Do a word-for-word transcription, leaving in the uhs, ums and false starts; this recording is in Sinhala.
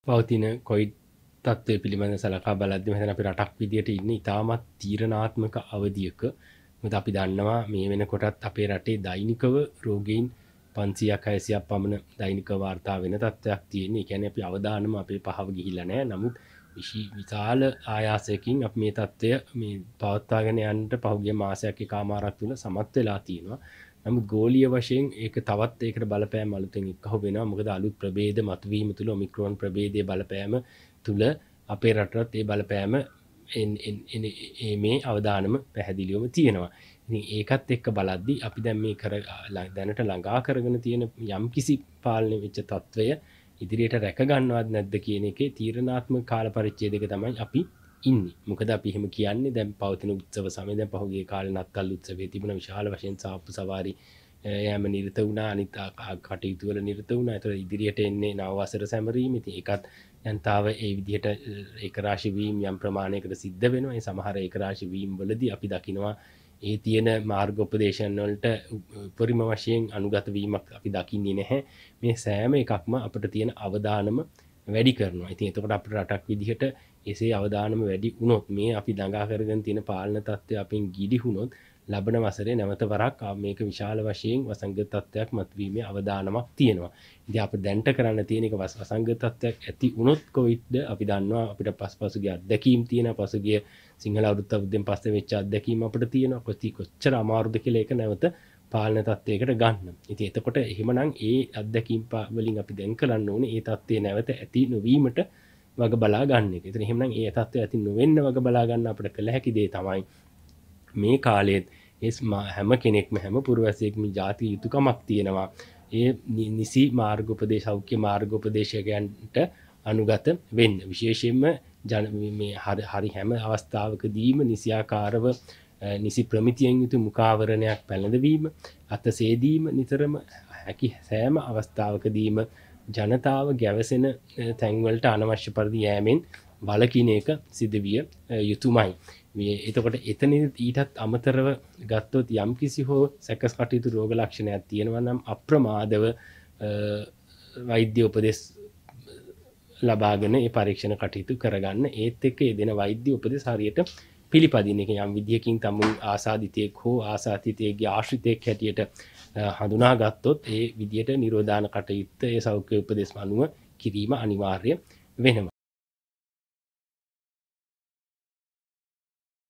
පවතින කොවිඩ් තත්ත්වය පිළිබඳ සලකා බලද්දී මම හිතන්නේ අපි රටක් විදියට ඉන්නේ ඉතාමත් තීරණාත්මක අවධියක. මොකද අපි දන්නවා මේ වෙනකොටත් අපේ රටේ දෛනිකව රෝගීන් පන්සීයක් හයසියක් පමණ දෛනික වාර්තා වෙන තත්ත්වයක් තියෙනවා. ඒ කියන්නේ අපි අවදානම අපේ පහව ගිහිල්ලා නැහැ. නමුත් විශාල ආයාසයකින් අපි මේ තත්ත්වය මේ පවත්වාගෙන යන්නට පහුගිය මාසයක් එකමාරක් තුල සමත් වෙලා තියෙනවා. නමුත් ගෝලීය වශයෙන් ඒක තවත් ඒකට බලපෑම් අලුතෙන් එක්කහුව වෙනවා. මොකද අලුත් ප්‍රභේද මතුවීම තුල ඔමික්‍රෝන් ප්‍රභේදයේ බලපෑම තුල අපේ රටට ඒ බලපෑම මේ අවදානම පැහැදිලිවම තියෙනවා. ඉතින් ඒකත් එක්ක බලද්දී අපි දැන් මේ කර දැනට ළඟා කරගෙන තියෙන යම්කිසි පාලනය වෙච්ච තත්වය ඉදිරියට රැක ගන්නවද නැද්ද කියන එකේ තීරණාත්මක කාල පරිච්ඡේදයක තමයි අපි ඉන්නේ. මොකද අපි එහෙම කියන්නේ දැන් පවතින උත්සව සමය දැන් පහුගිය කාලේ නත්තල් උත්සවයේ තිබුණ විශාල වශයෙන් සාප්පු සවාරි යෑම නිරත වුණා. අනිත් කටයුතු වල නිරත වුණා. ඒතර ඉදිරියට එන්නේ නව වසර සැමරීම. ඉතින් ඒකත් දැන් තාව ඒ විදිහට ඒකරාශී වීම යම් ප්‍රමාණයකට සිද්ධ වෙනවා. ඒ සමහර ඒකරාශී වීම වලදී අපි දකිනවා ඒ තියෙන මාර්ගෝපදේශන වලට උපරිම වශයෙන් අනුගත වීමක් අපි දකින්නේ නැහැ. මේ සෑම එකක්ම අපිට තියෙන අවදානම වැඩි කරනවා. ඉතින් එතකොට අපේ රටක් විදිහට එසේ අවදානම වැඩි වුණොත් මේ අපි දඟා කරගෙන තියෙන පාලන තත්ත්වය අපෙන් ගිලිහුණොත් ලබන වසරේ නැවත වරක් මේක විශාල වශයෙන් වසංගත තත්ත්වයක් මතුවීමේ අවදානමක් තියෙනවා. ඉතින් අපිට දැන්ට කරන්න තියෙන එක වසංගත තත්ත්වයක් ඇති වුණොත් කොවිඩ්ද අපි දන්නවා අපිට පස්පසුගේ අත්දැකීම් තියෙනවා. පසුගිය සිංහල අවුරුද්ද අවුරුද්දෙන් පස්සේ වෙච්ච අත්දැකීම් අපිට තියෙනවා. කොච්චර අමාරුද කියලා ඒක නැවත පාලන තත්ත්වයකට ගන්න. ඉතින් එතකොට එහෙමනම් ඒ අත්දැකීම් වලින් අපි දැන් කරන්න ඕනේ ඒ තත්ත්වය නැවත ඇති නොවීමට වග බලා ගන්න එක. ඉතින් එහෙමනම් ඒ තත්ත්වය ඇති නොවෙන්න වග බලා ගන්න අපිට කළ හැකි දේ තමයි මේ කාලෙත් ඒ හැම කෙනෙක්ම හැම පුරවැසියෙක්ම ජාතික යුතුයකමක් තියෙනවා. ඒ නිසි මාර්ගෝපදේශ සෞඛ්‍ය මාර්ගෝපදේශකයන්ට අනුගත වෙන්න. විශේෂයෙන්ම මේ හරි හැම අවස්ථාවකදීම නිසියාකාරව නිසි ප්‍රමිතියෙන් යුතු මුඛාවරණයක් පැළඳවීම, අත සේදීම නිතරම හැකි සෑම අවස්ථාවකදීම ජනතාව ගැවසෙන තැන්වලට අනවශ්‍ය පරිදි යෑමෙන් වළකින එක සිදුවිය යුතුමයි. මේ එතකොට එතන ඊටත් අමතරව ගත්තොත් යම්කිසි හෝ සැකස් කටයුතු රෝග ලක්ෂණයක් තියෙනවා නම් අප්‍රමාදව වෛද්‍ය උපදෙස් ලබාගෙන ඒ පරීක්ෂණ කටයුතු කරගන්න. ඒත් එක්ක ඒ දෙන වෛද්‍ය උපදෙස් හරියට පිළිපදින එක යම් විදියකින් තමුන් ආසාදිතයෙක් හෝ ආසාදිතයෙක්ගේ ආශ්‍රිතයෙක් හැටියට හඳුනා ගත්තොත් ඒ විදියට නිරෝධාන කටයුත්ත ඒ සෞඛ්‍ය උපදෙස් අනුව කිරීම අනිවාර්ය වෙනවා.